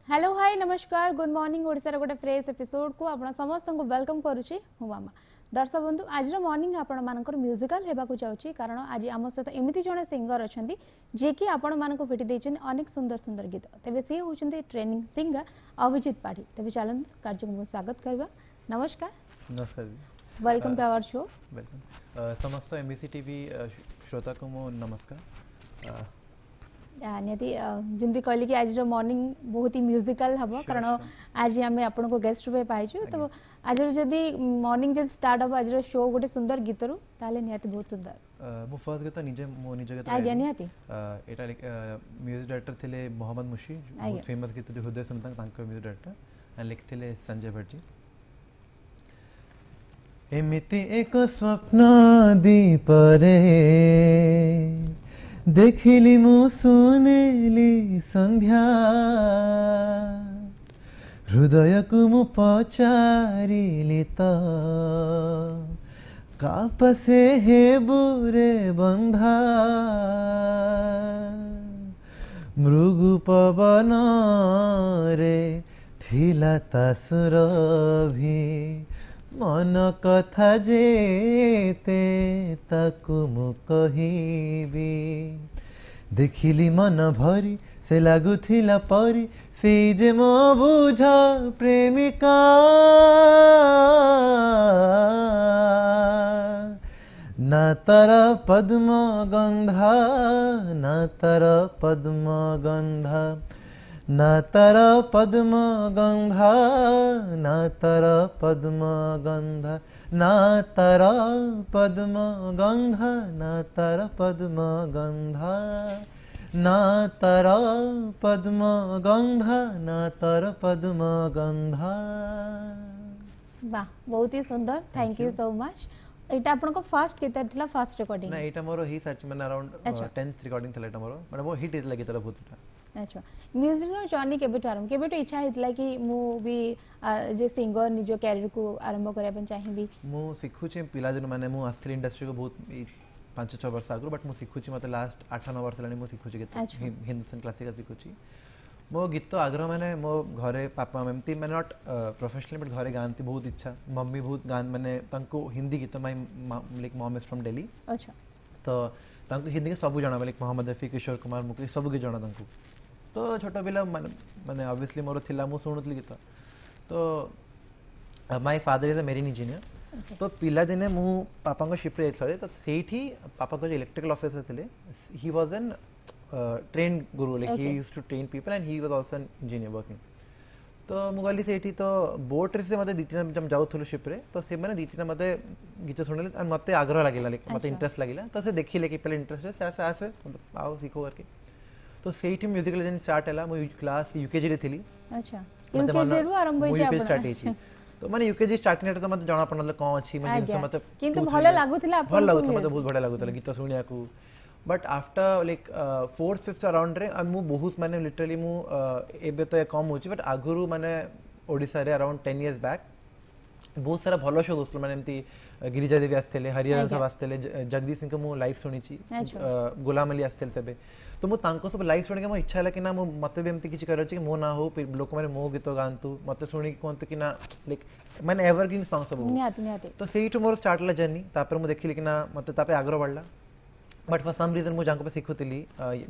Hello hi नमस्कार good morning Odisha रे गोटे फ्रेश एपिसोड को आपण समस्त को वेलकम करूची मु मामा दर्शक बंधु आज मॉर्निंग आपण मानकर म्यूजिकल हेबाकू चाहूची कारण आज आम सहित एमती जड़े सिंगर अच्छा जे कि आपण मानक भेटी देछन अनेक सुंदर सुंदर गीत तेबे से होचंती ट्रेनिंग सिंगर अभिजीत पाठी तेबे चलन कार्यक्रम को स्वागत करबा नमस्कार नमस्कार welcome to our show welcome समस्त एमबीसी टीवी श्रोता को मो नमस्कार नियति जमती कहली कि आज मॉर्निंग बहुत ही म्यूजिकल हम कारण आज आम आपण को गेस्ट पे पाइछु तो आज जदि मॉर्निंग जब स्टार्ट हम आज शो गोटे सुंदर गीत रु ताले नियति बहुत सुंदर मो फर्स्ट गीत निजे मो निजे गीत आज्ञा नियति एटा म्यूजिक डायरेक्टर थिले मोहम्मद मुशी बहुत फेमस गीत हृदय सुनता तांको म्यूजिक डायरेक्टर एंड लिखथिले संजय भट्ट जी एमिति एक स्वप्न दीपरे देखिली मु सुनेली संध्या हृदय को मु पचारिली तो कापसे हे बुरे बंधा मृगु पवन रे थिला तासुरभी मन कथा जेते ताकु मु कहिबी देखिली मन भरी से लागुथिला परी से जे मो बुझ प्रेमिका ना तर पद्म गंधा ना तर पद्म गंधा ना तर पद्म गंधा ना तर पद्म गंधा ना तर पद्म गंधा ना तर पद्म गंधा ना तर पद्म गंधा ना तर पद्म गंधा वाह बहुत ही सुंदर थैंक यू सो मच एटा आपन को फर्स्ट गीत थिला फर्स्ट रिकॉर्डिंग ना एटा मोर ही सर्च मैंने अराउंड 10th रिकॉर्डिंग थिला एटा मोर माने वो हिट इतला गीत बहुत अच्छा म्यूजिक नो जर्नी केबेटो आरंभ केबेटो इच्छा हितला कि मु भी जे सिंगर निजो कैरियर को आरंभ करे अपन चाहिबी मु सिखु छे पिला दिन माने मु आस्थिल इंडस्ट्री को बहुत 5-6 वर्ष आगु बट मु सिखु छी मते लास्ट 8-9 वर्ष लानी मु सिखु छी गीत हिंदुस्तान क्लासिकल सिखु छी मो गीत तो आग्रह माने मो घरे पापा एमती माने नॉट प्रोफेशनली बट घरे गानती बहुत इच्छा मम्मी बहुत गान माने तांको हिंदी गीत my like mom is from Delhi अच्छा तो तांको हिंदी के सब जाना लाइक मोहम्मद रफी किशोर कुमार मुकेश सब के जाना तांको तो छोटा पिला माने ऑब्वियसली मोर थिला मु सुनुतली गीत तो my father is a marine engineer तो पिला दिने मु पापा को शिफ्ट रे थले तो सेठी पापा को इलेक्ट्रिकल ऑफिसर थिले he was an train guru like he used to train people and he was also an engineer working तो मु गली सेठी तो बोट रे से मते दिटिना जम जाउथलो शिफ्ट रे तो से माने दिटिना मते गीत सुनले और मते आग्रह लागिला लाइक मते इंटरेस्ट लागिला तो से देखिले कि पहले इंटरेस्ट है से आओ सीखो करके तो सेठी म्यूजिकल जर्नी स्टार्ट हला मु क्लास यूकेजी रे थिली अच्छा यूकेजी रो आरंभ होई जा स्टार्ट हेची तो माने यूकेजी स्टार्टिंग रे तो मते जाना पड़ल कोन अछि मैं जिंस मते किंतु भले लागुथिला भल लागुथ मते बहुत बढ़िया लागुथला गीत सुनिया को but after like 4th 5th around रे मु बहुत माने लिटरली मु एबे तो कम होची बट आगुरु माने ओडिसा रे अराउंड 10 इयर्स बैक बहुत सारा भलो शो दोस्त माने एमती गिरिजा देवी आस्तेले हरिहरन सब आस्तेले जगदीश सिंह को मु लाइव सुनी छी गुलाम अली आस्तेले तबे तो मु तांको सब लाइव सुनि के मो इच्छा हला कि ना मते भी एमती किछ कर अछि कि मो ना हो लोक माने मो गीत गांतु मते सुनि कोंत कि ना लाइक माने एवरग्रीन सॉन्ग सब निहाती तो सेइटु मोर स्टार्ट ला जर्नी तापर मु देखिली कि ना मते तापे आग्रह बढ़ला बट फॉर सम रीजन मु जांको पे सिखुतली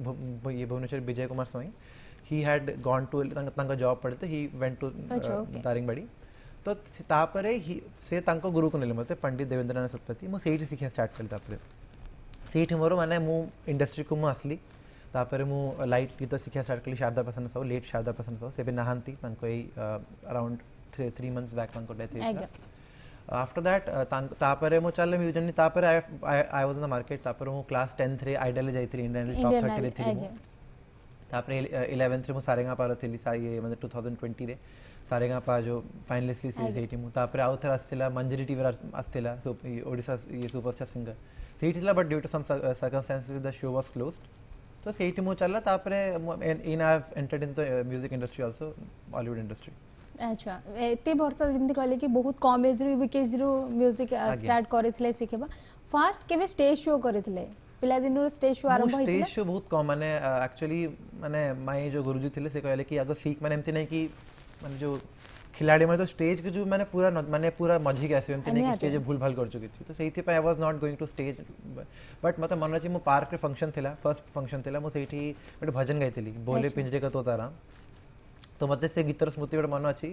ये Bhubaneswar Vijay Kumar Swamy he had gone to तांका जॉब पड़ते ही वेंट टू दारिंगबाड़ी तो तापरे ही से तांको गुरु को नेले मते पंडित देवेंद्रनाथ सतपथी मु सेइट सिखिया स्टार्ट करली तापरे सेइट मोर माने मु इंडस्ट्री को मु आसली तापरे मु लाइट गीत सिखिया स्टार्ट करली शारदा प्रसन्न सब लेट शारदा प्रसन्न सब सेबे नहांती तांको ए अराउंड 3 मंथ्स बैक तांको डेथ हे आफ्टर दैट तापरे मु चले म्यूजिक तापरे I was in the market तापरे मु क्लास 10th रे आइडल जाइत्री इंडियन टॉप 30 रे थी तापरे 11th रे मु सारेगा पार थिली साई मतलब 2020 रे सारेगा पा जो फाइनलिस्ट सी सेठी मु तापरे आउथर आस्तिला मंजरी टीवी आस्तिला सो ओडिसा ये सुपरस्टार सिंगर सेठिला but due to some circumstances the show was closed तो सेठी मु चला तापरे in I have entered in the music industry also Bollywood industry अच्छा एते वर्ष जेमति कहले कि बहुत कम एज रो विकेज रो म्यूजिक स्टार्ट करथिले सिखेबा फर्स्ट केबे स्टेज शो करथिले पिला दिन रो स्टेज शो आरंभ होइतिले स्टेज शो बहुत कम माने एक्चुअली माने माई जो गुरुजी थे से कहले कि आगे सीख माने एमती नहीं कि माने जो खिलाड़ी मैंने तो स्टेज के जो मैंने पूरा मझी के आसे एमती नहीं कि स्टेज भूल भाल कर चुकी थी तो सेही पे I was not going to stage but मते मन अछि मो पार्क रे फंक्शन थिला फर्स्ट फंक्शन थिला मो सेठी गोटे भजन गाइतिली बोले पिंजरे का तोतारा तो मते से गीतर स्मृति गोटे मन अछि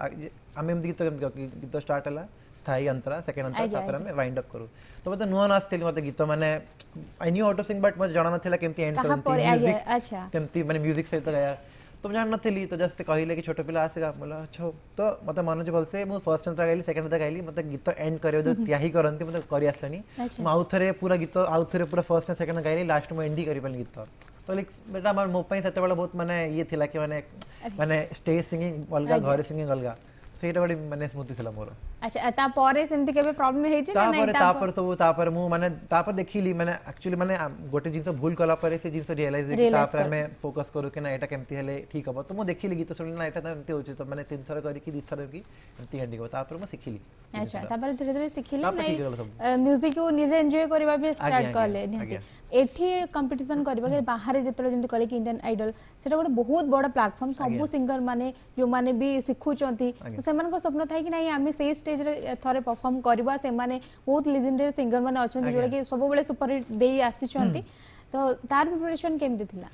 आमे एमती गीत स्टार्ट हला स्थायी अंतरा सेकंड अंतरा तापर हमें वाइंड अप करू तो मते नुआ नाचतिली मते गीत माने I knew how to sing but मते जाना नथिला केमती एंड करंती म्यूजिक अच्छा केमती माने म्यूजिक सहित गाया तो जान नथिली तो जस्ट कहले कि छोट पिला आसेगा बोला अच्छा तो मते मन जे भलसे मु फर्स्ट अंतरा गाइली सेकंड अंतरा गाइली मते गीत एंड करियो जो त्याही करंती मते करि आसलनी मु आउथरे पूरा गीत आउथरे पूरा फर्स्ट एंड सेकंड गाइली लास्ट में एंड करि पल गीत तो लाइक बेटा मार मो पई सेते बेला बहुत माने ये थिला कि माने स्टेज सिंगिंग अलगा घर सिंगिंग अलगा सेटा बड़ी माने स्मृति थिला मोर अच्छा ता परे सेमति केबे प्रॉब्लम हेइ छै ना नहीं तापर तो तापर मु माने तापर देखिली माने एक्चुअली माने गोटे जिंस भूल कला परे से जिंस रियलाइज कि तापर हमें फोकस करू कि ना एटा केमती हेले ठीक हबो तो मु देखिली गीत सुनली ना एटा त एमती होछि तो माने तीन थर करी कि दी थर की एमती एंडिंग हो तापर मु सिखिली अच्छा तापर धीरे धीरे सिखिली नहीं म्यूजिक को निजे एन्जॉय करबा भी स्टार्ट करले नहीं एठी कंपटीशन करबा के बाहर जेतले जेमती कहले कि इंडियन आइडल सेटा गोटे बहुत बड़ा प्लेटफॉर्म सब सिंगर माने जो माने भी सिखु चंती तो सेमान को सपना थाई कि नहीं आमे से स्टेज रे थरे परफॉर्म करबा से माने बहुत लेजेंडरी सिंगर माने अछन जोडे कि सब बेले सुपर हिट देई आसी चंती तो तार प्रिपरेशन केम दिथिला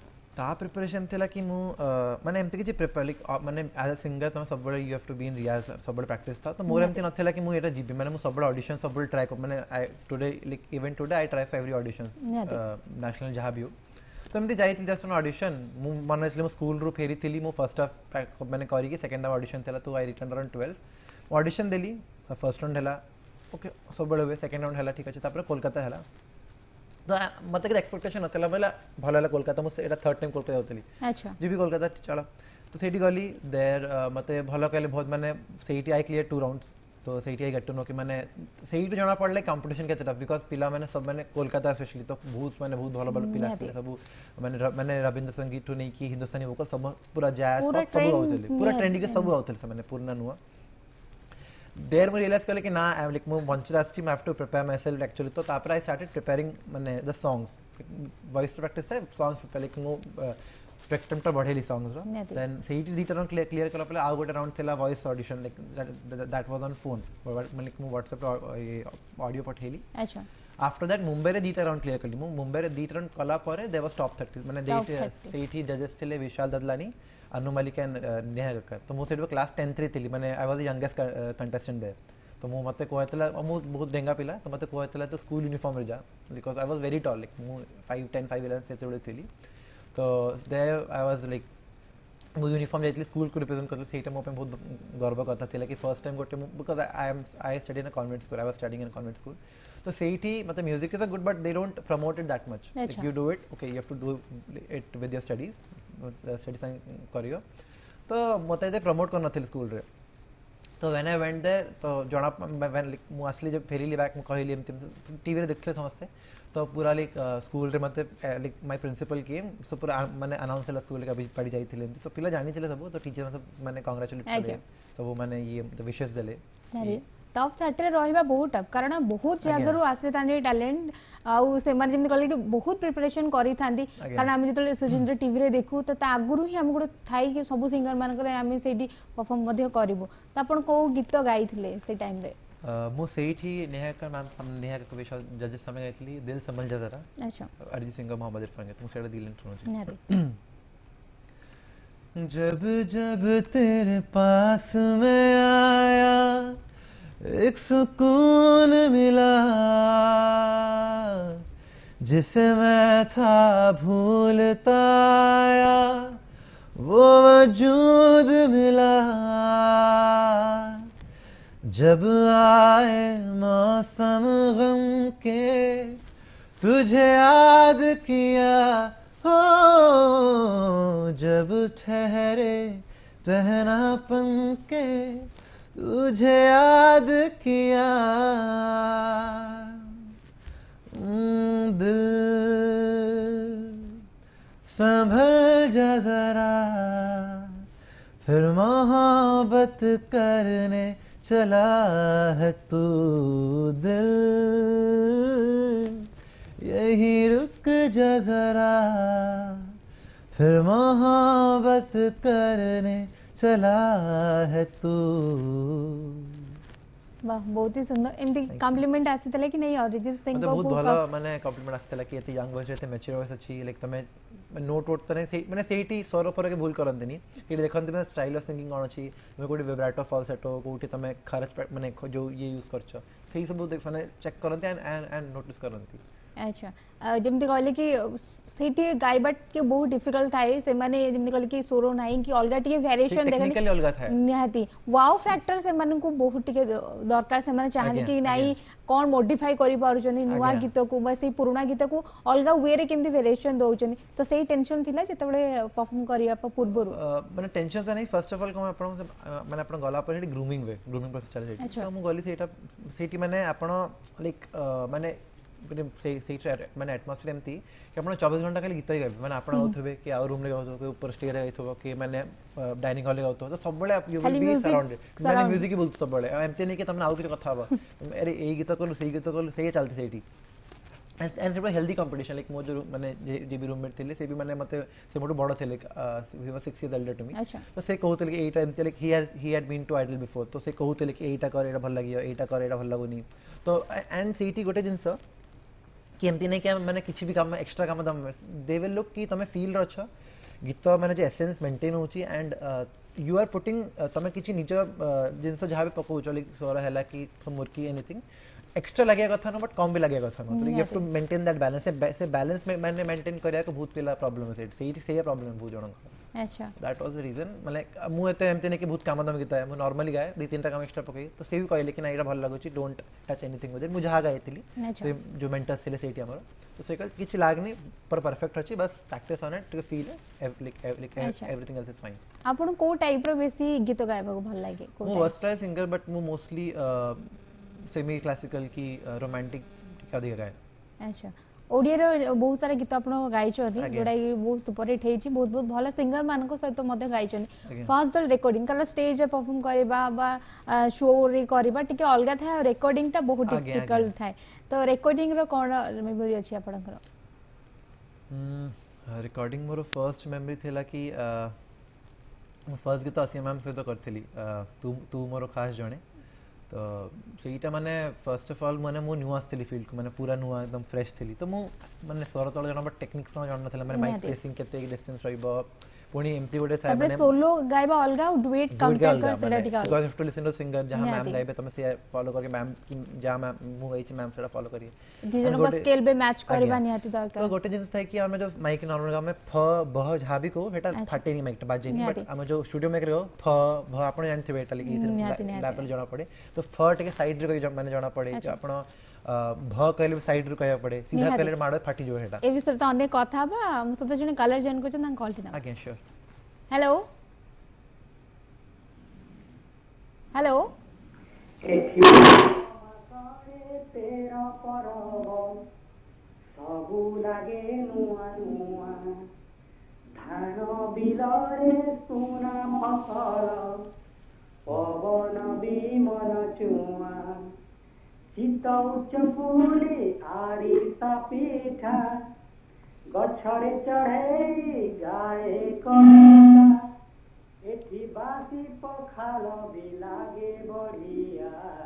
ता प्रिपरेशन थिला कि मु माने एमती कि प्रिपेयर लाइक माने एज अ सिंगर तो सब बड़े you have to be in रियाज सब बड़े प्रैक्टिस था तो मोर एमती नथिला कि मु एटा जीबी माने मु सब बड़े ऑडिशन सब बड़े ट्राई माने I today like even today I try for every audition national जहां भी हो तो एमती जाइती जस्ट ऑन ऑडिशन मु मन इसले मु स्कूल रो फेरी थिली मु फर्स्ट हाफ माने करी कि सेकंड हाफ ऑडिशन थिला तो आई रिटर्न अराउंड 12 ऑडिशन देली फर्स्ट राउंड हला ओके सब बड़े हुए सेकंड राउंड हला ठीक अछि तापर कोलकाता हला तो मत के एक्सपेक्टेशन नथला बेला भल हला कोलकाता मुसे एटा थर्ड टाइम कोलकाता होतली अच्छा जी भी कोलकाता चलो तो सेठी गली देयर मते भल कहले बहुत माने सेठी आई क्लियर 2 राउंड्स तो सेठी आई गेट टू नो कि माने सेठी जाना पड़ले कंपटीशन के तरफ बिकॉज़ पिला माने सब माने कोलकाता स्पेशली तो बहुत माने बहुत भल भल पिला सब माने रविंद्र संगीत टू नहीं कि हिंदुस्तानी वोकल सब पूरा जैज सब होतले पूरा ट्रेंडी के सब होतले से माने पूर्ण नुआ देर मैं रियलाइज कर कि ना आई एम लाइक मु मंच रास्ती मैं have to prepare myself actually तो तापर आई स्टार्टेड प्रिपेयरिंग माने द सॉन्ग्स वॉइस प्रैक्टिस है सॉन्ग्स प्रिपेयर लाइक मु स्पेक्ट्रम तो बढ़ेली सॉन्ग्स रो देन सेही दी टर्न क्लियर कला पले आ गोटे राउंड थिला voice audition like that was on phone like मु व्हाट्सएप ऑडियो पठेली अच्छा आफ्टर दैट मुंबई रे दी राउंड क्लियर करली मु मुंबई रे दी टर्न कला परे दे वाज टॉप 30 माने सेही जजेस थिले विशाल ददलानी अनु मलिक एंड नेहा कक्कर तो मु सेट क्लास 10 3 थिली माने I was the youngest contestant there तो मु मते कहतला मु बहुत डेंगा पिला तो मते कहतला तो स्कूल यूनिफॉर्म रे जा because I was very tall like मु 5 10 5 11 से जोड़े थिली तो देयर आई वाज लाइक मु यूनिफॉर्म जाइतली स्कूल को रिप्रेजेंट करतली सेटा मो पे बहुत गर्व करता थिला कि फर्स्ट टाइम गोटे because I study in a convent school I was studying in a convent school तो सेठी मतलब music is a good but they don't promote it that much if you do it okay you have to do it with your studies करियो तो मते promote कर नथिल school रे तो when I went there तो जणा व्हेन मु असली जब फेरीली बैक मु कहली एमती टीवी रे देखले समझसे तो पूरा लाइक स्कूल रे मते like my principal came so पूरा माने अनाउंस हला स्कूल का पड़ी जाइथिले तो पिला जानि चले सब तो टीचर सब माने कांग्रेचुलेट करे सब माने ये विशेष देले टॉप 30 रे रहिबा बहुत टफ कारण बहुत जगह रु आसे तानी टैलेंट आउ से माने जेम कहले बहुत प्रिपरेशन करी थांदी कारण हम जतले सीजन रे टीवी रे देखु तो ता आगुरु ही हम गुड थाई कि सब सिंगर मान करे हम सेडी परफॉर्म मध्ये करबो त आपण को गीत गाइथिले से टाइम रे मु सेठी नेहा का नाम नेहा का विशाल जजेस समय गाइथिली दिल संभल जा जरा अच्छा अरिजीत सिंह मोहम्मद इरफान के मु सेडा दिल इंट्रो जब जब तेरे पास मैं आया एक सुकून मिला जिसे मैं था भूलता आया वो वजूद मिला जब आए मौसम गम के तुझे याद किया हो जब ठहरे पहनापन के तुझे याद किया दिल संभल जा जरा फिर मोहब्बत करने चला है तू दिल यही रुक जा जरा फिर मोहब्बत करने चला है तू। वाह बहुत ही सुंदर एमती कॉम्प्लीमेंट आसीतले कि नहीं अरिजीत सिंह मतलब को बहुत भला माने कॉम्प्लीमेंट आसीतला कि एते यंग वॉइस एते मैच्योर वॉइस अछि लाइक तमे नोट वोट तने से माने सेठी स्वर पर के भूल करंतनी एटी देखंत में स्टाइल ऑफ सिंगिंग कोन अछि तमे कोठी विब्राटो फॉल्सेटो कोठी तमे खरच माने जो ये यूज करछ सेही सब देख माने चेक करंती एंड नोटिस करंती। अच्छा जमती कहले कि सेठी गायबा के बहुत डिफिकल्ट थाए से माने जमती कहले कि सोरो नाही कि अलगा टिके वेरिएशन टेक्निकली अलगा थाए निहाती वाओ फैक्टर से मन को बहुत टिके दरकार से माने चाहले कि नाही कोन मॉडिफाई करि पारुचनी नुवा गीत को बस से पुराना गीत को अलगा वे रे केमती वेरिएशन दोउचनी तो सेही टेंशन थिला जेतबळे परफॉर्म करिया पूर्व माने टेंशन तो नहीं फर्स्ट ऑफ ऑल को आपण माने आपण गला पर ग्रूमिंग प्रोसेस चले जाय तो हम गली सेटा सेठी माने आपण लाइक माने माने एटमॉस्फेयर एमती कि आपण 24 घंटा खाली गीत ही गाइबे माने आपण आउथबे कि आ रूम ले गाउथबे कि ऊपर स्टेज रे गाइथबो कि माने डाइनिंग हॉल ले गाउथबो तो सब बळे यू विल बी सराउंडेड माने म्यूजिक ही बोलतो सब बळे एमती नहीं कि तुमने आउ किछ कथा हबो अरे एई गीत कोलो सेई गीत कोलो सेई चलती सेठी and it was healthy competition like मो जो माने जे भी रूममेट थिले से भी माने मते से मोटो बडो थिले he was 6 years older to me तो से कहउतले कि एटा एमती like he had been to idol before तो से कहउतले कि एटा कर एटा भल लागियो एटा कर एटा भल लागुनी तो एंड सीटी गोटे जिंस कि एमती नहीं कि मैंने किसी भी काम एक्स्ट्रा काम दम दे विल लुक कि तमे फील रछ गीत मैंने जो एसेंस मेंटेन होची एंड यू आर पुटिंग तमे किसी निज जिंस जहाँ भी पकाउछ लाइक स्वर हैला कि मुर्की एनीथिंग एक्स्ट्रा लगे कथा न बट कम भी लगे कथा न तो you have to maintain that balance से बैलेंस में मैंने मेंटेन करिया को बहुत पिला प्रॉब्लम है से प्रॉब्लम बहुत जण अच्छा दैट वाज द रीजन माने मु एते एमते ने कि बहुत काम दम गीत है मु नॉर्मली गाए दो तीन टा काम एक्स्ट्रा पकई तो से भी कहले कि ना एटा भल लागुची don't touch anything with it मु जहा गाइतिली तो जो मेंटर्स थिले सेठी हमर तो से किछ लागनी पर परफेक्ट अछि बस practice on it to feel everything else is fine. आपन को टाइप रो बेसी गीत गायबा को भल लागे को मु वर्सटाइल सिंगर बट मु मोस्टली सेमी क्लासिकल की रोमांटिक अधिक गाए। अच्छा ओडिया रो बहुत सारा गीत आपण गाइ छथि जोडा बहुत सुपर हिट हेछि बहुत बहुत भला सिंगर मान को सहित मध्य गाइ छथि फर्स्ट द रिकॉर्डिंग कला स्टेज रे परफॉर्म करबा बा शो रे करबा टिके अलगा था रिकॉर्डिंग टा बहुत डिफिकल्ट था तो रिकॉर्डिंग रो कोन मेमोरी अछि आपनकर? रिकॉर्डिंग मोर फर्स्ट मेमोरी थिला कि फर्स्ट गीत आसिया मैम सहित करथिली तू मोर खास जणे तो सेटा माने फर्स्ट ऑफ ऑल माने मो न्यू आस्थिली फील्ड को माने पूरा नुआ एकदम फ्रेश थिली तो मो माने स्वर तळ जण बट टेक्निक्स न जण नथिला माने माइक प्लेसिंग केते डिस्टेंस रहइबो पुणी एमती गोटे थाय माने सोलो गायबा अलगा डुएट कंपेयर कर सेटा टिका because to listen to singer जहां मैम गायबे तमे से फॉलो करके मैम जहां मैम मु गई छी मैम सेटा फॉलो करिए दी जण को स्केल बे मैच करबा निहाती दरकार तो गोटे जिंस थाय कि हम जो माइक नॉर्मल गा में फ बह जहां भी को हेटा 30 माइक बाजे बट हम जो स्टूडियो में करियो फ भ आपण जानथिबे एटा लिखि लेवल जणा पड़े तो फ टिके साइड रे माने जणा पड़े आपण भ कहले साइड रे कहया पड़े सीधा कहले माडो फाटी जो हेटा ए विषय तो अनेक कथा बा हम सब जने कलर जन को चंदा कॉल टिना आगे श्योर हेलो हेलो तेरा परब सबु लागे नुआ नुआ धान बिलरे सुना फसल पवन विमल चुआ चितौ चपुली आरी सापिठा गछरे चढ़े गाए कविता एठी बासी पखाल भी लागे बढ़िया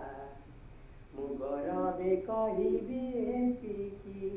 मुगरबे कहिबी एतिकी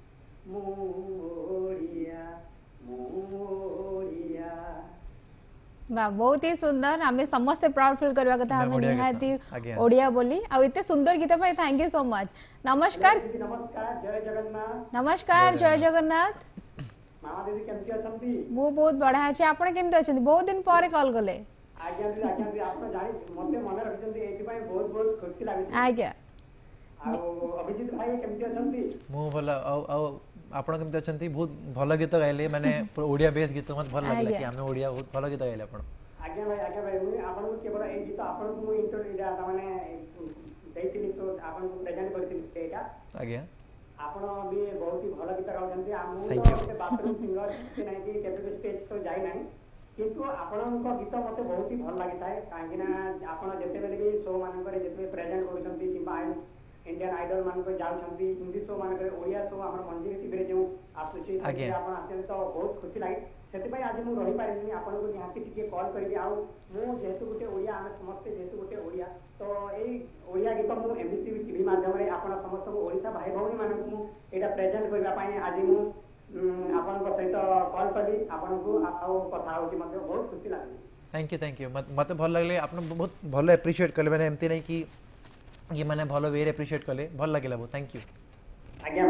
मोरिया मोरिया बा बहुत ही सुंदर हमें समस्त प्राउड फील करबा कथा हमें निहाती ओडिया बोली आ इते सुंदर गीत पे थैंक यू सो मच। नमस्कार नमस्कार जय जगन्नाथ नमस्कार जय जगन्नाथ मामा दीदी केमती अछंती वो बहुत बढ़िया अछि आपण केमती अछंती बहुत दिन परे कॉल गले आज्ञा दीदी आपण जानि मते मन रखचंती एति पय बहुत बहुत खुशी लागि आज्ञा आ अभिजीत भाई केमती अछंती मो भला आ आपण केमती अछंती बहुत भलो गीत गाइले माने ओडिया बेस गीत मत भल लागले कि हमें ओडिया बहुत भलो गीत गाइले आपण आज्ञा भाई मुई आपण को केवल ए गीत आपण को मुई इंटरव्यू दा माने देइतिनी तो आपण को प्रेजेंट करतिनी एटा आज्ञा आपण भी बहुत ही भलो गीत गाउछंती हमहु तो बाथरूम सिंगर से नहीं कि केबे स्टेज तो जाई नाही किंतु आपण को गीत मते बहुत ही भल लागि थाए काहे ना आपण जेते बेले भी शो मान करे जेते प्रेजेंट करछंती कि इंडियन आइडल मान को जाउछंती हिंदी शो मान को ओडिया शो हमर मंजिल टीवी रे जो आसुची आगे। आपण आछन तो बहुत खुशी लागे सेति भाई आज मु रही पारिनी आपण को निहाती टिके कॉल करबी आ मु जेहेतु गुटे ओडिया हम समस्त जेहेतु गुटे ओडिया तो एई ओडिया गीत मु एमबीसी टीवी माध्यम रे आपण समस्त ओडिसा भाई भौणी मान को मु एटा प्रेजेंट करबा पई आज मु आपण को सहित कॉल करली आपण को आउ कथा होची मध्ये बहुत खुशी लागे थैंक यू मत भल लगले आपन बहुत भल एप्रिशिएट करले माने एमती नहीं कि ये माने भल वे एप्रिशिएट करले भल लागला बहुत थैंक यू आज्ञा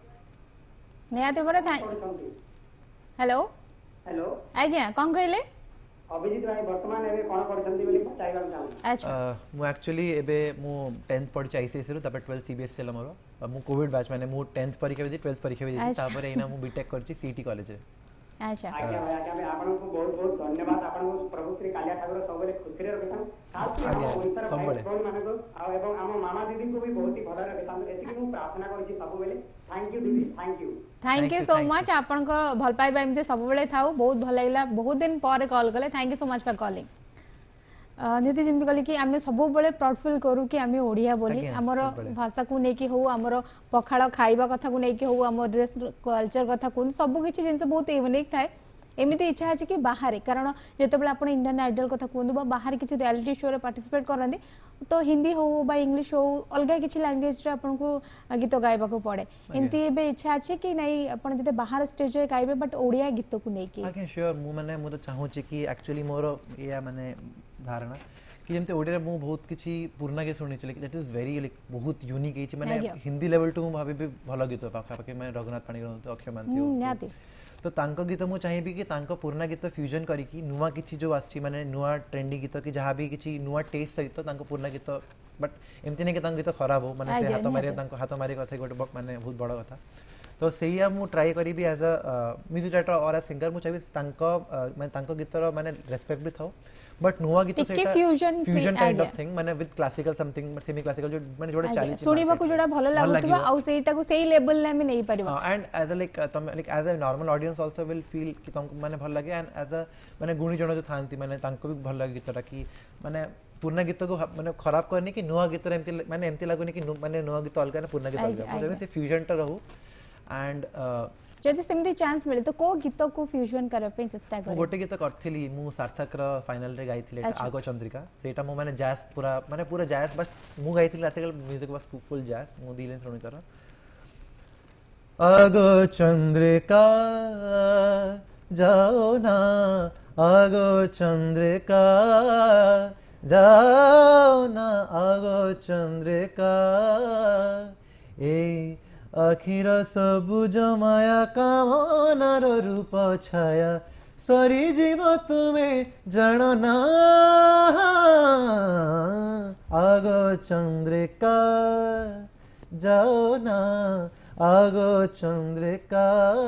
निहाती बड़े हेलो हेलो आज्ञा कौन कहले अभिजीत भाई वर्तमान एबे कोन करछंती बोली पचाइबा चाहू अच्छा मु एक्चुअली एबे मु 10th पढ़ी आईसीएसई रु तापर 12 सीबीएसई ला मोर मु कोविड बैच माने मु 10th परीक्षा भी 12th परीक्षा भी अच्छा। तापर एना मु बीटेक करची सीटी कॉलेज रे अच्छा आज्ञा भाई आपण को बहुत बहुत धन्यवाद आपण को प्रभु श्री कालिया ठाकुर सबले खुशी रे रखथन खास कर आज्ञा, ओडिसा सबले। भाई मान को आ एवं हम मामा दीदी को भी बहुत ही भल रखथन एति मु प्रार्थना करछि सब बेले थैंक यू दीदी thank you thank you so much आपण को भल पाइबा एमती सब बेले थाउ बहुत भल लागला बहुत दिन पर कॉल कले thank you so much for calling निति जिमती कहली कि आमे सब बेले प्राउड फील करू कि आमे ओडिया बोली आज्ञा, हमर सबबेले। भाषा को नेकी हो हमर पखाड़ खाइबा कथा को नेकी हो हमर ड्रेस कल्चर कथा को सब किछि जिंस बहुत यूनिक थाए एमिति इच्छा अछि कि बाहर कारण जेतेबेले आपण इंडियन आइडल कथा कहू बा बाहर किछि रियलिटी शो रे पार्टिसिपेट करंदी तो हिंदी हो बा इंग्लिश हो अलगा किछि लैंग्वेज रे आपण को गीत गाइबा को पड़े एमिति एबे इच्छा अछि कि नहीं आपण जते बाहर स्टेज रे गाइबे बट ओडिया गीत को नेकी आगे श्योर मु तो चाहू छी कि एक्चुअली मोर या माने धारणा कि जेमते ओडिया मु बहुत किछि पुराना के सुनि चले दैट इज वेरी लाइक बहुत यूनिक एछि माने आज्ञा। हिंदी लेवल टू मु भाबी भी भलो गीत पाखा पाखे मैं रघुनाथ पाणी रहतो अक्षय मानती निहाती तो तांको गीत मु चाहिबी कि तांको पुराना गीत फ्यूजन करिकी नुवा किछि जो आछि माने नुवा ट्रेंडी गीत कि जहां भी किछि नुवा टेस्ट सहित तांको पुराना गीत बट एमति नै कि तांको गीत खराब हो माने से आज्ञा, हाथ मारी निहाती। तांको हाथ मारी कथा गोटे माने बहुत बड़ कथा तो सेया मु ट्राई करिबी एज अ म्यूजिक डायरेक्टर और अ सिंगर मु चाहिबी तांको माने तांको गीतर माने रेस्पेक्ट भी थाओ बट नुवा गीत टिके fusion फ्यूजन काइंड आज्ञा। ऑफ थिंग माने with classical something semi classical जो माने जोडे चाली सुनिबा को जोड़ा भलो लागुतबा आउ सेटा को सेही लेवल ने हम नहीं परिबा एंड एज अ लाइक तुम like as a normal audience also will feel कि तुमको माने भल लगे एंड एज अ माने गुणी जण जो थांती माने तांको भी भल लगे गीतटा कि माने पुराना गीत को माने खराब करनी कि नुवा गीत एमती माने एमती लागुनी कि माने नुवा गीत अलगा ना पुराना गीत अलगा आज्ञा। मतलब से फ्यूजन टा रहू एंड जदि सेमती चांस मिले तो को गीत को फ्यूजन करबा पे चेष्टा मु करे गोटे गीत करथिली मु सार्थक र फाइनल रे गाइथिले अच्छा। आगो चंद्रिका सेटा मु माने जैज पूरा जैज बस मु गाइथिली क्लासिकल म्यूजिक बस फुल जैज मु दिले सुनि तर आगो चंद्रिका जाओ ना आगो चंद्रिका जाओ ना आगो चंद्रिका ए आखिर सबुज माया कामनार रूप छाया सरी जीव तुमे जनना आगो चंद्रिका जाओ ना आगो चंद्रिका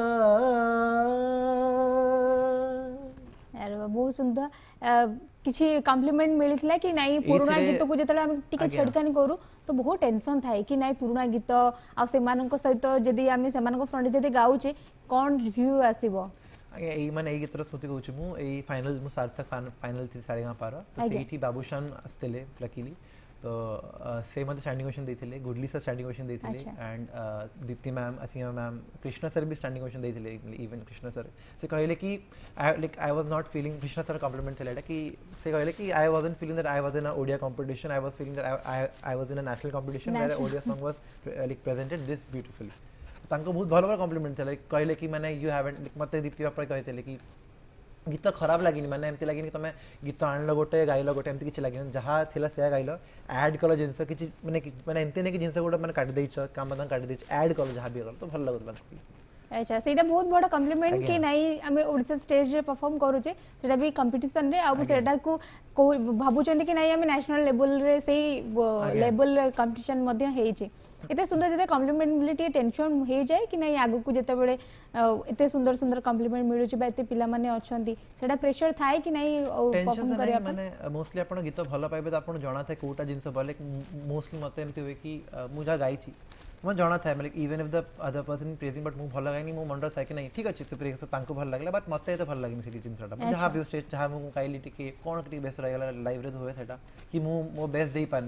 यार बहुत सुंदर किछि कॉम्प्लीमेंट मिलितला कि नहीं पुराना एथिरे- गीत को जतले हम टिके आज्ञा। छेड़खानी करू तो बहुत टेंशन थाए कि नहीं पुराना गीत आ सेमानक सहित जदि आमे सेमानक फ्रंट जदि गाउचे कोन रिव्यू आसीबो आगे एई माने एई गीतर स्मृति कहूची मु एई फाइनल मु सार्थक फाइनल थी सारेगा पार तो आज्ञा। सेठी बाबूशान आस्तेले लकीली तो से मते स्टैंडिंग ओवेशन देथिले गुडली सर स्टैंडिंग ओवेशन देथिले अच्छा। And Deepti ma'am Asima ma'am Krishna sir भी स्टैंडिंग ओवेशन देथिले इवन कृष्णा सर से कहले कि I was not feeling Krishna sir compliment थिले कि से कहले कि I wasn't feeling that I was in a Odia competition I was feeling that I was in a national competition where National. Odia song was like presented this beautifully तांको बहुत भलो complement थिले कहले कि माने यू हैवंट मते दीप्ति बापा कहते कि गीत खराब लगिनी माने एमती लगिनी तुम गीत आणल गोटे गाइल गोटे एमती किछि लगिनी जहाँ थिला से गाइल ऐड कल जिनस किछि माने एमती नहीं कि जिनस गोटे माने काट देइछ काम बदन काट देइछ ऐड कल जहाँ भी कल तो भल लागत बात अच्छा सेटा बहुत बड़ा कॉम्प्लीमेंट कि आज्ञा। नहीं हमें ओडिसा स्टेज रे परफॉर्म करूचे सेटा भी कंपटीशन रे आ आज्ञा। सेटा को भाबुचंदी कि नहीं हमें नेशनल लेवल रे सेही आज्ञा। लेवल कंपटीशन मध्ये हेइचे एते सुंदर जते कॉम्प्लीमेंट मिले टिके टेंशन हे जाए कि नहीं आगु को जते बेले एते सुंदर सुंदर कॉम्प्लीमेंट मिलुची बा एते पिला माने अछंती सेटा प्रेशर थाए कि नहीं टेंशन परफॉर्म तो करिया नहीं माने मोस्टली आपण गीत भल पाइबे तो आपण जणा थाए कोटा जिनस बोले मोस्टली मते एमती हुए कि मु जा गाइची मो जणा थाए मतलब even if the other person praising but मु भल गाइनी मो मंडर थाए कि नहीं ठीक अछि तो प्रेज तांको भल लागला बट मते तो भल लागिनी से जिनसटा जहां भी स्टेज जहां मु काइली टिके कोन टिके बेस रह गला लाइव रे होवे सेटा कि मु बेस्ट देई पारनी